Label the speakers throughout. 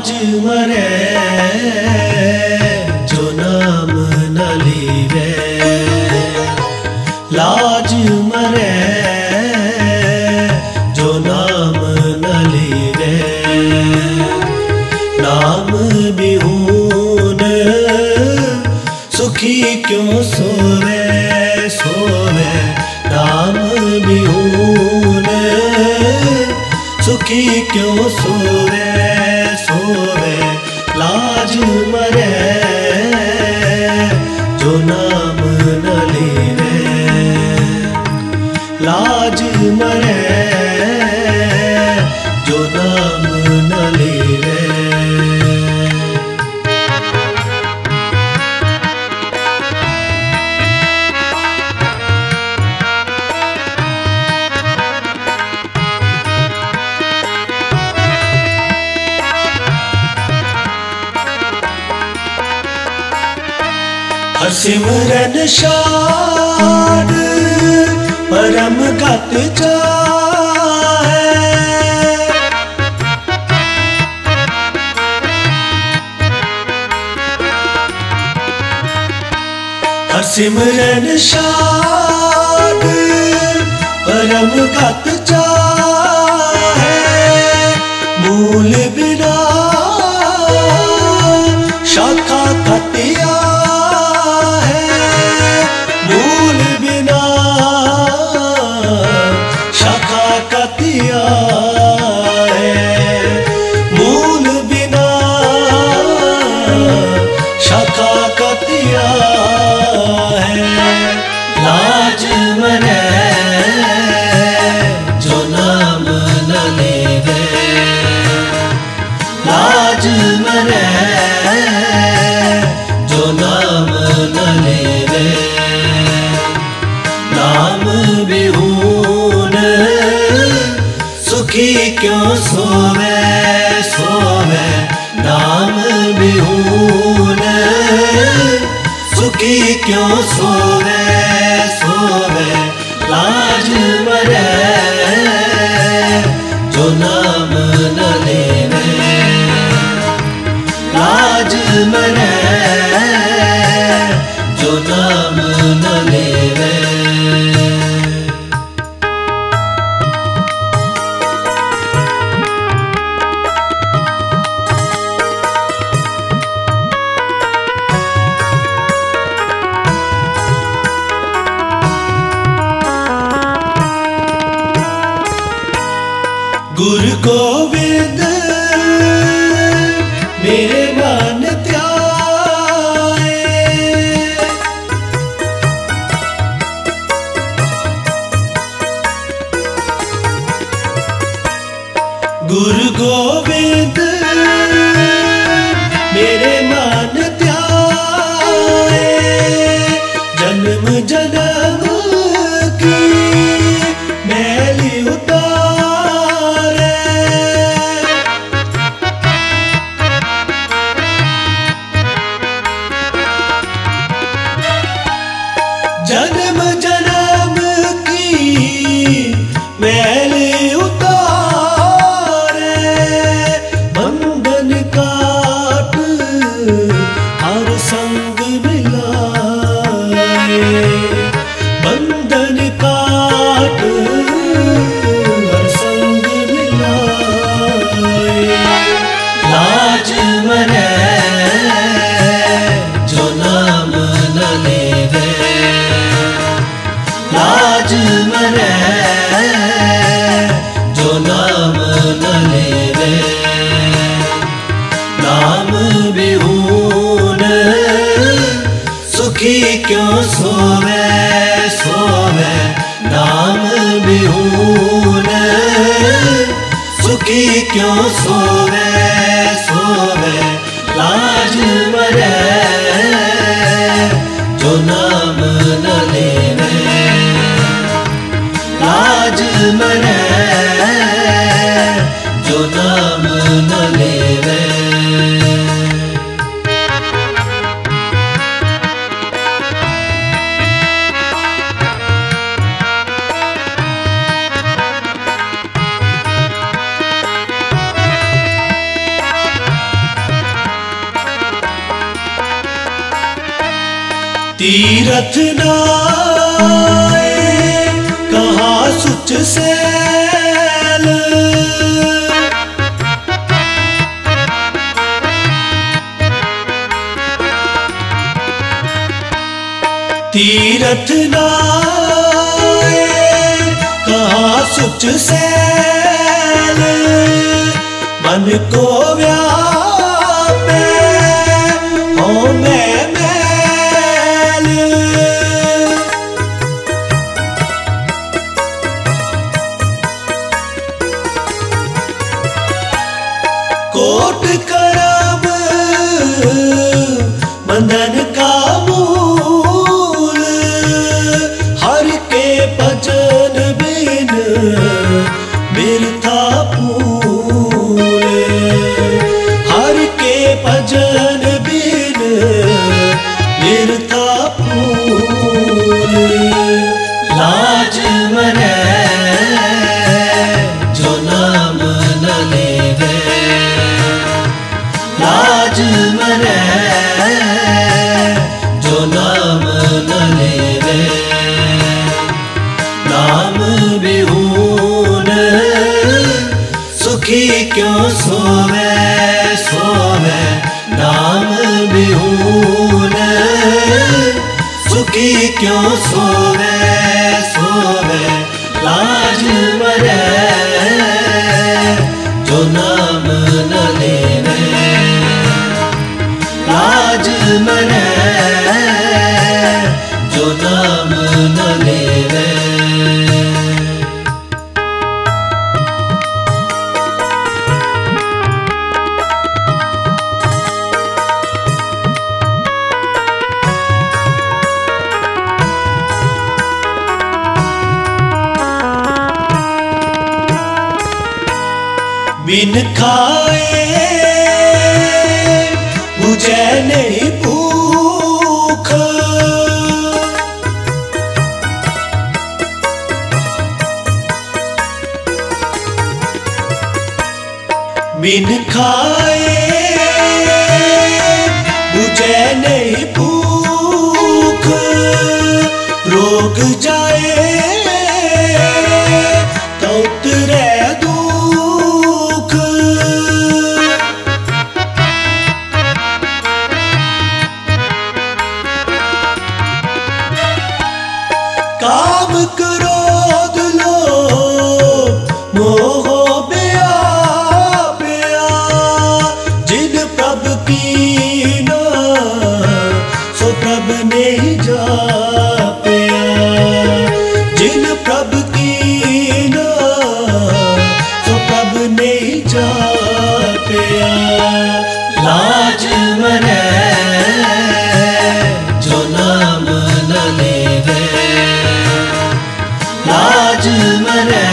Speaker 1: लाज मरे जो नाम न लीवे, लाज मरे जो नाम न लीवे। नाम बिहून सुखी क्यों सोवे सोवे, नाम बिहून सुखी क्यों सोवे सोवे। लाज मरे जो नाम न लीवे, लाज मरे जो नाम न लीवे। सिमरन शान परम गत चाहे, सिमरन शान परम गत चाहे। मूल बिना शाखा कतिया, मूल बिना शाखा कतिया है, मूल बिना शाखा कतिया है। लाज मरे जो नाम न लेवे, लाज मरे जो नाम न लेवे। नाम बिहून सुखी क्यों सोवे सोवे, नाम बिहून सुखी क्यों सोवे सोवे। लाज मरे जो नाम न लेवे, लाज मरे जो नाम न लेवे। गुरु गोविंद मेरे मन त्याए, गुरु गोविंद मेरे मन त्याए। जन्म जन्म की मैली जन्म जन्म की मैल उतारे। बंधन काट हर संग मिलाए, बंधन काट हर संग मिलाए। लाज मरे जो नाम न लेवे, लाज मरे जो नाम न लेवे। नाम बिहून सुखी क्यों सोवे सोवे, नाम बिहून सुखी क्यों सोवे सोवे। लाज मरे जो नाम न लेवे, लाज मरे जो नाम न लेवे। तीरथ नाए कहाँ सुच सैल, तीरथ नाए कहाँ सुच सैल, मन को व्यापे हो मैं मैल, कोट करम बंधन का मूल, हर के भजन बिन बिरथा फूल, हर के भजन बिन बिरथा फूल, लाज मरै जो नाम न लेवे, लाज मरै जो नाम न लेवे, नाम बिहून सुखी क्यों सोवे सोवे, नाम बिहून सुखी क्यों सोवे सोवे, लाज मरै जो नाम न लेवे, लाज मरै जो नाम न लेवे। बिन खाए बुझे नहीं भूख, बिन खाए बुझे नहीं भूख, रोग जाए तो उतरे दुख, काम क्रोध लोभ मोह व्याप्या, जिन प्रभ कीना सो प्रभ नहीं जाप्या, जिन प्रभ कीना सो प्रभ नहीं जाप्या, लाज मरै जो नाम न लेवे, लाज मरै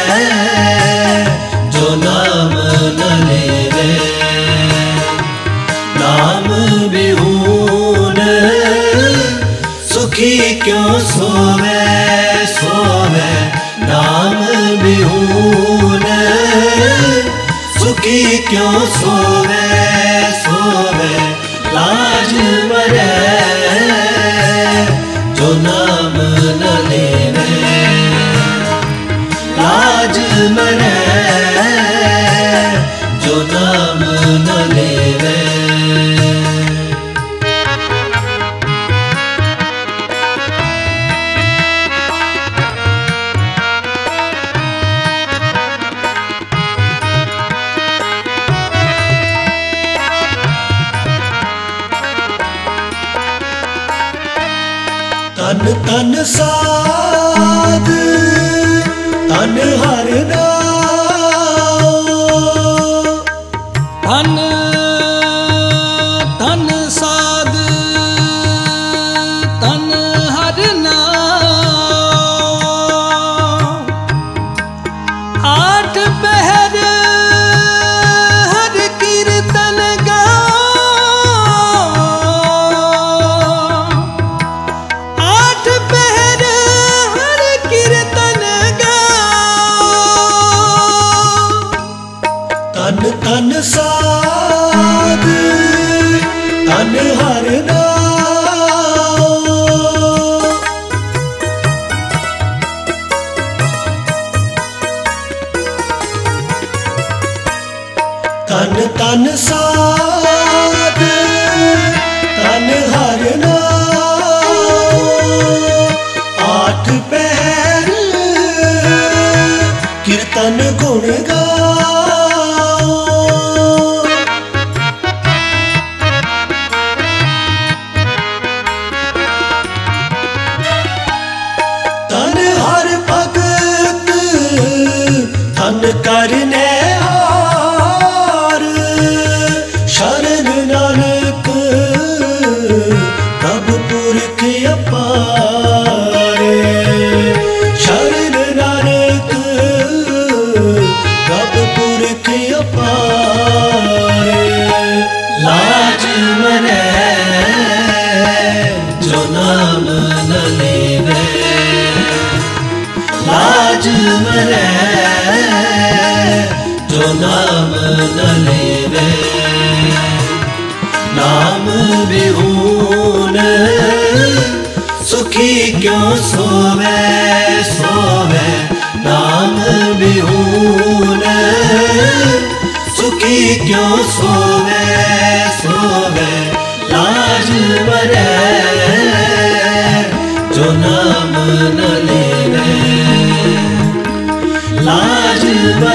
Speaker 1: जो नाम न लेवे, नाम बिहून सुखी क्यों सोवे सोवे, नाम बिहून सुखी क्यों सोवे सोवे, लाज मरै जो नाम न लेवे, लाज मरै जो नाम न लेवे। तन तन साध तन हर नाम,
Speaker 2: तन तन साध तन हर नाम, आठ पहर हर कीर्तन गाओ, आठ पहर
Speaker 1: तन तन साध तन हर नाम। आठ पहर कीर्तन गुण गाओ। तन हर भगत तन करने हार। शरण नानक प्रभु पुरख अपार। शरण नानक प्रभु पुरख अपार। लाज मरै जो नाम न लेवे। लाज मरै जो नाम न लेवे। नाम बिहून सुखी क्यों सोवे सोवे। नाम बिहून सुखी क्यों सोवे सोवे। लाज मरै जो नाम न लेवे। लाज